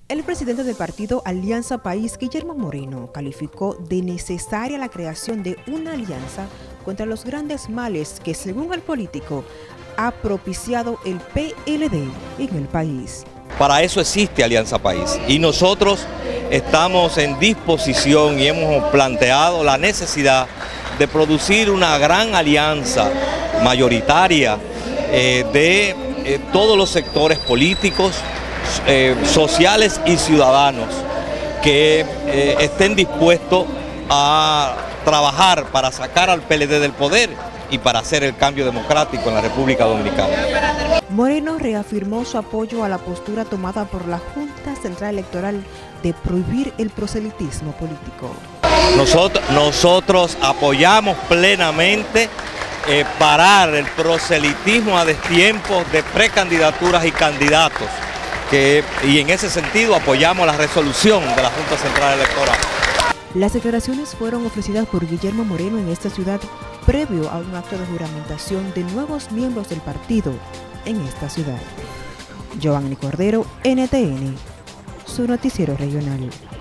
El presidente del partido Alianza País, Guillermo Moreno, calificó de necesaria la creación de una alianza contra los grandes males que, según el político, ha propiciado el PLD en el país. Para eso existe Alianza País y nosotros estamos en disposición y hemos planteado la necesidad de producir una gran alianza mayoritaria de todos los sectores políticos, sociales y ciudadanos que estén dispuestos a trabajar para sacar al PLD del poder y para hacer el cambio democrático en la República Dominicana. Moreno reafirmó su apoyo a la postura tomada por la Junta Central Electoral de prohibir el proselitismo político. Nosotros apoyamos plenamente parar el proselitismo a destiempo de precandidaturas y candidatos, y en ese sentido apoyamos la resolución de la Junta Central Electoral. Las declaraciones fueron ofrecidas por Guillermo Moreno en esta ciudad previo a un acto de juramentación de nuevos miembros del partido en esta ciudad. Giovanni Cordero, NTN, su noticiero regional.